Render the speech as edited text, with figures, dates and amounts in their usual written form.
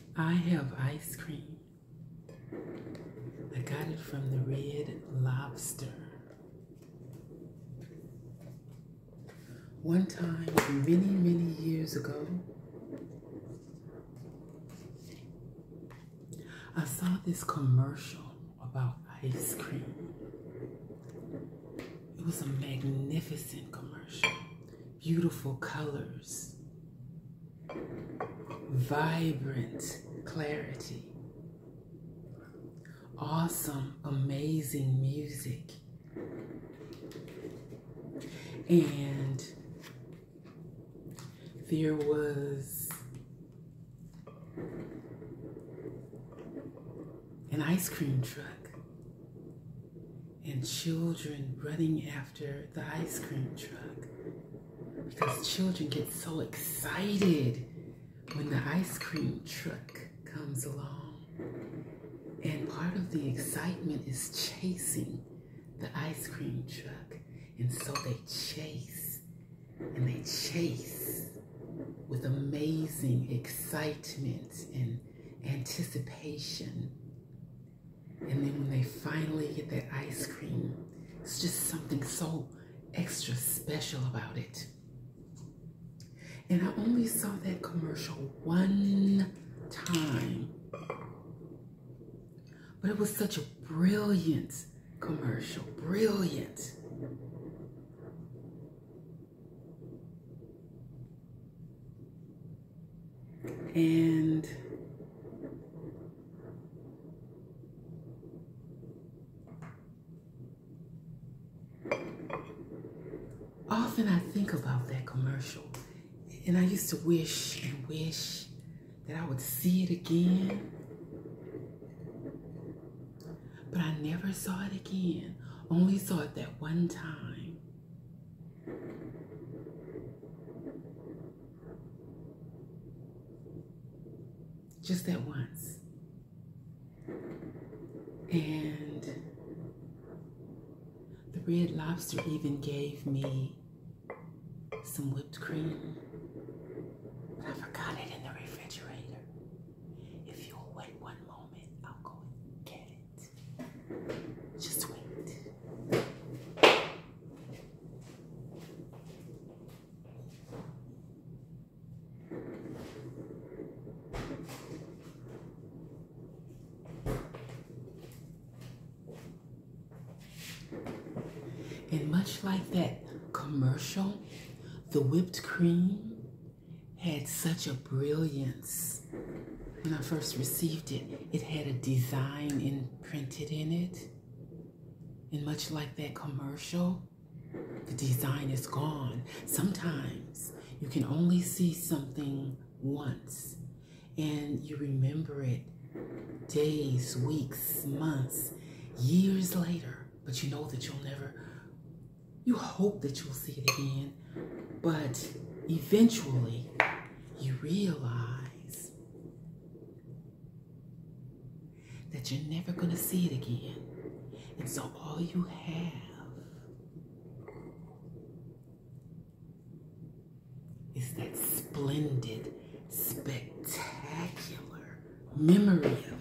I have ice cream. I got it from the Red Lobster. One time, many, many years ago, I saw this commercial about ice cream. It was a magnificent commercial. Beautiful colors, vibrant clarity, awesome, amazing music, and there was an ice cream truck and children running after the ice cream truck, because children get so excited when the ice cream truck comes along. And part of the excitement is chasing the ice cream truck. And so they chase, and they chase with amazing excitement and anticipation. And then when they finally get that ice cream, it's just something so extra special about it. And I only saw that commercial one time, but it was such a brilliant commercial, brilliant. And often I think about that commercial, and I used to wish and wish that I would see it again, but I never saw it again. Only saw it that one time. Just that once. And the Red Lobster even gave me some whipped cream, but I forgot it in the refrigerator. If you'll wait one moment, I'll go and get it. Just wait. And much like that commercial, the whipped cream had such a brilliance. When I first received it, it had a design imprinted in it. And much like that commercial, the design is gone. Sometimes you can only see something once, and you remember it days, weeks, months, years later, but you know that you'll never, you hope that you'll see it again, but eventually you realize that you're never going to see it again. And so all you have is that splendid, spectacular memory of